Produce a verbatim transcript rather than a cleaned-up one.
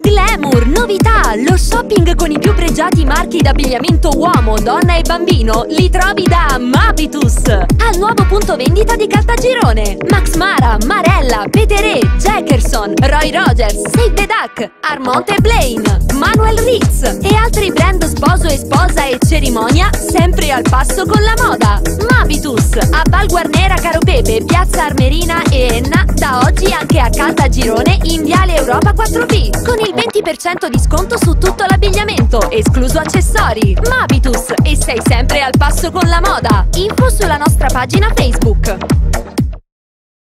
Glamour, novità, lo shopping con i più pregiati marchi d'abbigliamento uomo, donna e bambino li trovi da Mavitus. Al nuovo punto vendita di Caltagirone. Max Mara, Marella, Peteré, Jackerson, Roy Rogers, Save the Duck, Armont e Blaine, Manuel Ritz e altri brand sposo e sposa e cerimonia sempre al passo con la moda. Mavitus, a Val Guarnera, Caropepe, Piazza Armerina e Enna, da oggi anche a Caltagirone in Viale Europa quattro B, con il venti per cento di sconto su tutto l'abbigliamento, escluso accessori. Mavitus, e sei sempre al passo con la moda. Info sulla nostra pagina Facebook.